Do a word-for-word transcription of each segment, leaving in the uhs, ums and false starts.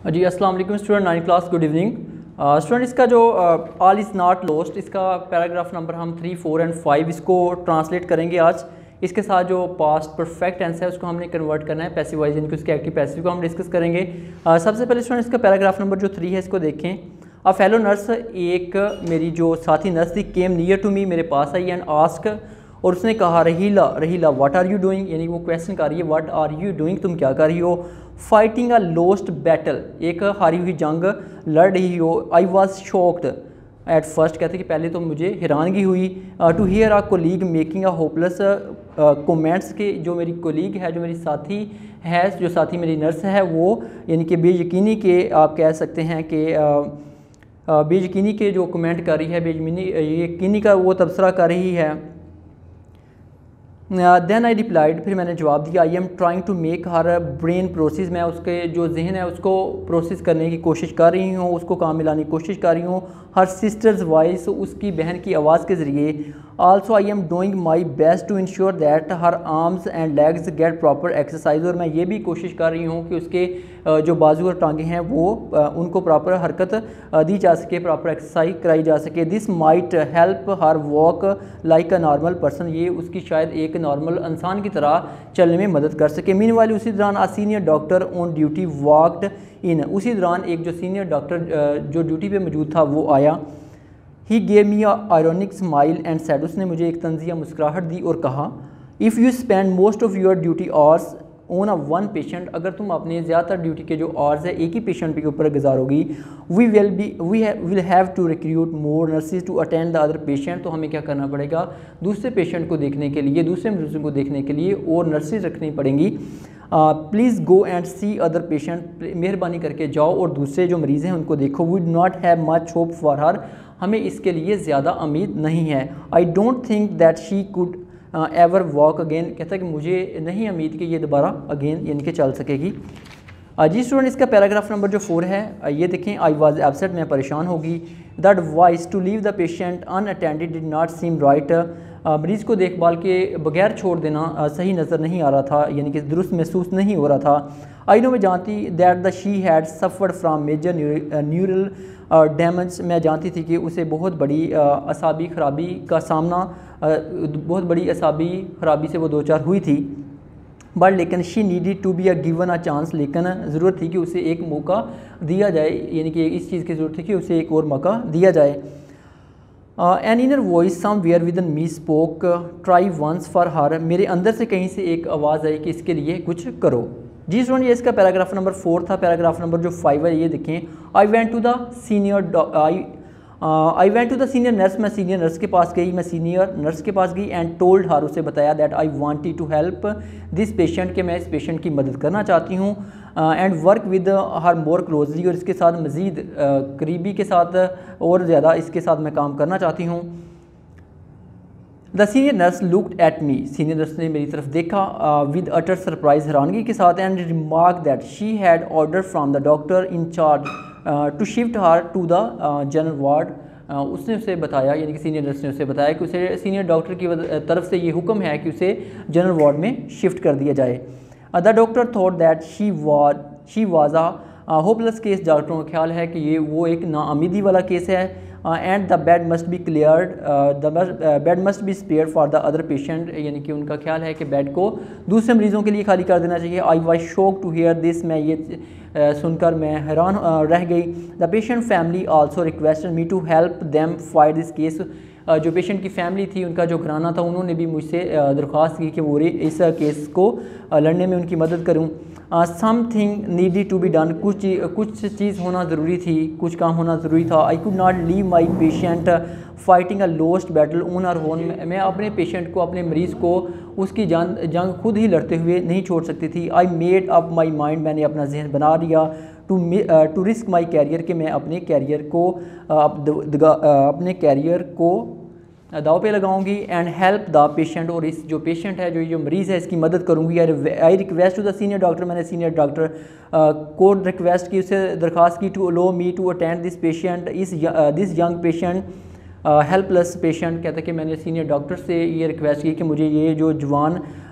जी अस्सलाम वालेकुम student, nine class, good evening student. इसका जो ऑल इज़ नॉट लॉस्ट, इसका पैराग्राफ नंबर हम थ्री फोर एंड फाइव इसको ट्रांसलेट करेंगे आज। इसके साथ जो पास्ट परफेक्ट टेंस है उसको हमने कन्वर्ट करना है पैसिव वाइज, यानी कि उसके एक्टिव पैसिव को हम डिस्कस करेंगे। uh, सबसे पहले स्टूडेंट इसका पैराग्राफ नंबर जो थ्री है इसको देखें। अ फेलो नर्स, एक मेरी जो साथी नर्स थी, केम नियर टू मी, मेरे पास आई एंड आस्क, और उसने कहा Rahila Rahila what are you doing, यानी वो क्वेश्चन कर रही है व्हाट आर यू डूइंग, तुम क्या कर रही हो। फाइटिंग अ लोस्ट बैटल, एक हारी हुई जंग लड़ रही हो। I was shocked at first, कहते कि पहले तो मुझे हैरानगी हुई। To hear a colleague making a hopeless comments, के जो मेरी कोलीग है, जो मेरी साथी है, जो साथी मेरी नर्स है, वो यानी कि बेयकीनी के आप कह सकते हैं कि बेयकीनी के जो कमेंट कर रही है, बेयकीनी यकीनी का वो तबसरा कर रही है। देन आई रिप्लाइड, फिर मैंने जवाब दिया, I am trying to make her brain process, मैं उसके जो जहन है उसको प्रोसेस करने की कोशिश कर रही हूँ, उसको काम मिलाने की कोशिश कर रही हूँ। हर सिस्टर्स वॉइस, उसकी बहन की आवाज़ के ज़रिए। Also I am doing my best to ensure that her arms and legs get proper exercise, और मैं ये भी कोशिश कर रही हूँ कि उसके जो बाजू और टांगे हैं वो उनको प्रॉपर हरकत दी जा सके, प्रॉपर एक्सरसाइज कराई जा सके। This might help her walk like a normal person, ये उसकी शायद एक नॉर्मल इंसान की तरह चलने में मदद कर सके। मीन वाली उसी दौरान a senior doctor on duty walked in, उसी दौरान एक जो सीनियर डॉक्टर जो ड्यूटी पे मौजूद था वो आया। He gave me ironic smile and said, उसने मुझे एक तंजिया मुस्कुराहट दी और कहा, if you spend most of your duty hours on a one patient, अगर तुम अपने ज़्यादातर ड्यूटी के जो आवर्स है एक ही पेशेंट के ऊपर गुजारोगी, we will be we will have to recruit more nurses to attend the other patient, तो हमें क्या करना पड़ेगा, दूसरे पेशेंट को देखने के लिए, दूसरे मरीजों को देखने के लिए और नर्सेज रखनी पड़ेंगी। Please go and see other patient, मेहरबानी करके जाओ और दूसरे जो मरीज़ हैं उनको देखो। We do not have much hope for her, हमें इसके लिए ज़्यादा उम्मीद नहीं है। I don't think that she could ever walk again, कहता है कि मुझे नहीं उम्मीद कि ये दोबारा अगेन यानी कि चल सकेगी। जी स्टूडेंट, इसका पैराग्राफ नंबर जो फोर है ये देखें। आई वॉज एब्सेंट, मैं परेशान होगी। That voice to leave the patient unattended did not seem right, मरीज़ को देखभाल के बगैर छोड़ देना सही नज़र नहीं आ रहा था, यानी कि दुरुस्त महसूस नहीं हो रहा था। आई नो, मैं जानती that the she had suffered from major neural damage, मैं जानती थी कि उसे बहुत बड़ी असाबी ख़राबी का सामना, बहुत बड़ी असाबी ख़राबी से वो दो चार हुई थी। बट लेकिन she needed to be a given a chance, लेकिन ज़रूरत थी कि उसे एक मौका दिया जाए, यानी कि इस चीज़ की ज़रूरत थी कि उसे एक और मौका दिया जाए। An inner voice somewhere within me spoke, try once for her, मेरे अंदर से कहीं से एक आवाज़ आई कि इसके लिए कुछ करो। जी स्टूडेंट, ये इसका पैराग्राफ नंबर फोर था। पैराग्राफ नंबर जो फाइव है ये देखें। I went to the senior I I went to the senior nurse, मैं सीनियर नर्स के पास गई, मैं सीनियर नर्स के पास गई एंड टोल्ड हर, उसे बताया that I wanted to help this patient, के मैं इस पेशेंट की मदद करना चाहती हूँ। And work with her more closely, और इसके साथ मज़ीद uh, करीबी के साथ और ज़्यादा इसके साथ मैं काम करना चाहती हूँ। The senior nurse looked at me, senior nurse ने मेरी तरफ देखा विद अटर सरप्राइज, हैरानगी के साथ। And remark that she had order from the doctor in charge to shift her to the general ward, उसने उसे बताया, यानी कि सीनियर नर्स ने उसे बताया कि उसे सीनियर डॉक्टर की तरफ से ये हुक्म है कि उसे जनरल वार्ड में शिफ्ट कर दिया जाए। The doctor thought that she was she was a hopeless case, डॉक्टरों का ख्याल है कि ये वो एक नाउम्मीदी वाला केस है। And the bed must be cleared, the bed must be spare for the other patient, यानी कि उनका ख्याल है कि बेड को दूसरे मरीजों के लिए खाली कर देना चाहिए। I was shocked to hear this, मैं ये uh, सुनकर मैं हैरान uh, रह गई। The patient family also requested me to help them fight this case, जो पेशेंट की फैमिली थी, उनका जो घराना था, उन्होंने भी मुझसे दरख्वास्त की कि वो इस केस को लड़ने में उनकी मदद करूं। Something needed to be done, कुछ कुछ चीज़ होना ज़रूरी थी, कुछ काम होना ज़रूरी था। I could not leave my patient fighting a lost battle on our own, मैं अपने पेशेंट को, अपने मरीज़ को उसकी जंग जंग खुद ही लड़ते हुए नहीं छोड़ सकती थी। I made up my mind, मैंने अपना जहन बना लिया to to risk my career, के मैं अपने कैरियर को अपने कैरियर को दाव पे लगाऊंगी। एंड हेल्प द पेशेंट, और इस जो पेशेंट है, जो जो मरीज़ है, इसकी मदद करूंगी। I request to the senior doctor, मैंने सीनियर डॉक्टर को रिक्वेस्ट की, उससे दरख्वास्त की, to allow me to attend this patient इस this young patient helpless patient, कहता है कि मैंने सीनियर डॉक्टर से ये रिक्वेस्ट की कि मुझे ये जो जवान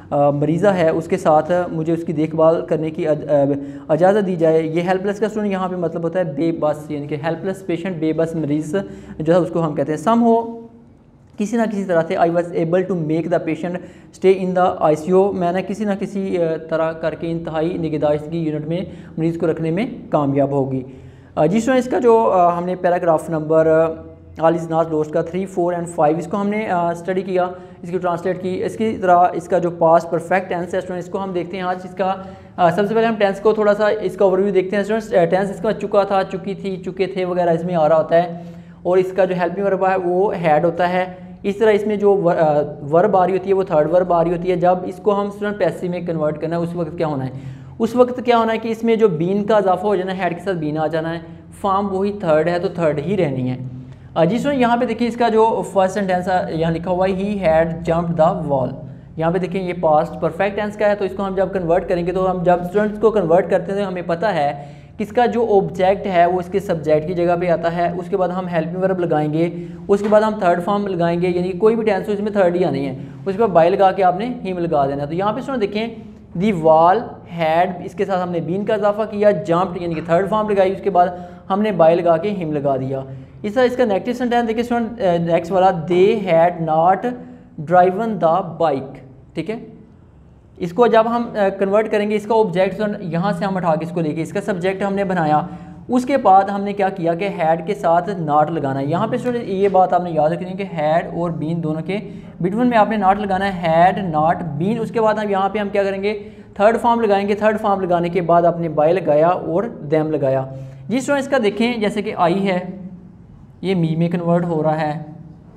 मरीज़ा है उसके साथ मुझे उसकी देखभाल करने की इजाज़त दी जाए। ये हेल्पलेस का स्टूडेंट यहाँ पे मतलब होता है बेबस, यानी कि हेल्पलेस पेशेंट, बेबस मरीज़ जो है उसको हम कहते हैं। सम हो किसी ना किसी तरह से I was able to make the patient stay in the I C U, मैंने किसी ना किसी तरह करके इंतहाई निगहदाश्तगी यूनिट में मरीज़ को रखने में कामयाब होगी। जिस तरह इसका जो हमने paragraph number all is not lost का थ्री फोर एंड फाइव इसको हमने स्टडी किया, इसकी ट्रांसलेट की। इसकी तरह इसका जो पास्ट परफेक्ट टेंस है स्टूडेंट इसको हम देखते हैं आज। इसका आ, सबसे पहले हम टेंस को थोड़ा सा इसका ओवरव्यू देखते हैं स्टूडेंट्स। टेंस इसका चुका था, चुकी थी, चुके थे वगैरह इसमें आ रहा होता है, और इसका जो हेल्पिंग वर्ब है वो हैड होता है। इस तरह इसमें जो वर्ब आ रही होती है वो थर्ड वर्ब आ रही होती है। जब इसको हम स्टूडेंट पैसिव में कन्वर्ट करना है उस वक्त क्या होना है, उस वक्त क्या होना है कि इसमें जो बीन का इजाफा हो जाना है, हेड के साथ बीन आ जाना है, फॉर्म वही थर्ड है तो थर्ड ही रहनी है। जी स्टूडेंट यहाँ पे देखिए इसका जो फर्स्ट सेंटेंस यहाँ लिखा हुआ है he had jumped the wall, यहाँ पे देखिए ये पास्ट परफेक्ट टेंस का है, तो इसको हम जब कन्वर्ट करेंगे तो हम जब स्टूडेंट्स को कन्वर्ट करते हैं तो हमें पता है कि इसका जो ऑब्जेक्ट है वो इसके सब्जेक्ट की जगह पे आता है। उसके बाद हम हेल्पिंग वर्ब लगाएंगे, उसके बाद हम थर्ड फॉर्म लगाएंगे, यानी कोई भी टेंस हो इसमें थर्ड ही आनी है। उसके बाद बाय लगा के आपने हिम लगा देना। तो यहाँ पे स्टूडेंट देखें दी वॉल हैड, इसके साथ हमने बीन का इजाफा किया, जंप्ड यानी कि थर्ड फॉर्म लगाई, उसके बाद हमने बाय लगा के हिम लगा दिया। इस तरह इसका नेगेटिव सेंटेंस देखिए स्टूडेंट नेक्स्ट वाला, they had not driven the bike, ठीक है। इसको जब हम कन्वर्ट करेंगे इसका ऑब्जेक्ट यहाँ से हम उठा के इसको लेके इसका सब्जेक्ट हमने बनाया, उसके बाद हमने क्या किया कि हैड के साथ नॉट लगाना है। यहाँ पे स्टूडेंट ये बात आपने याद रखनी है कि हैड और बीन दोनों के बिटवीन में आपने नॉट लगाना है, हैड नॉट बीन। उसके बाद हम यहाँ पे हम क्या करेंगे, थर्ड फॉर्म लगाएंगे। थर्ड फॉर्म लगाने के बाद आपने बाय लगाया और दैम लगाया। जिस तरह इसका देखें जैसे कि आई है ये मी में कन्वर्ट हो रहा है,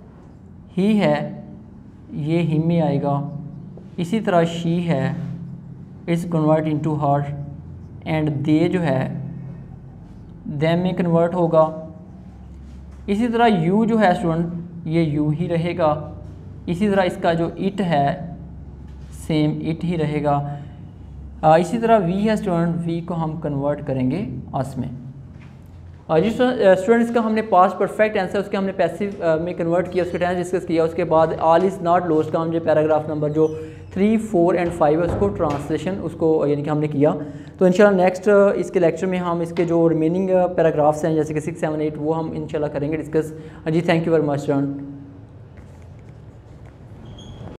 ही है ये हिम में आएगा, इसी तरह शी है it's convert into her, and they जो है देम में कन्वर्ट होगा। इसी तरह यू जो है स्टूडेंट ये यू ही रहेगा। इसी तरह इसका जो इट है सेम इट ही रहेगा। आ, इसी तरह वी है स्टूडेंट, वी को हम कन्वर्ट करेंगे अस में। जिस स्टूडेंट्स का हमने पास्ट परफेक्ट आंसर उसके हमने पैसिव में कन्वर्ट किया, उसके टेंस डिस्कस किया। उसके बाद ऑल इज़ नॉट लॉस्ट का हमने पैराग्राफ नंबर जो थ्री फोर एंड फाइव है उसको ट्रांसलेशन उसको यानी कि हमने किया। तो इंशाल्लाह नेक्स्ट इसके लेक्चर में हम इसके जो रिमेनिंग पैराग्राफ्स हैं जैसे कि सिक्स सेवन एट वो हम इंशाल्लाह करेंगे डिस्कस। जी thank you very much student.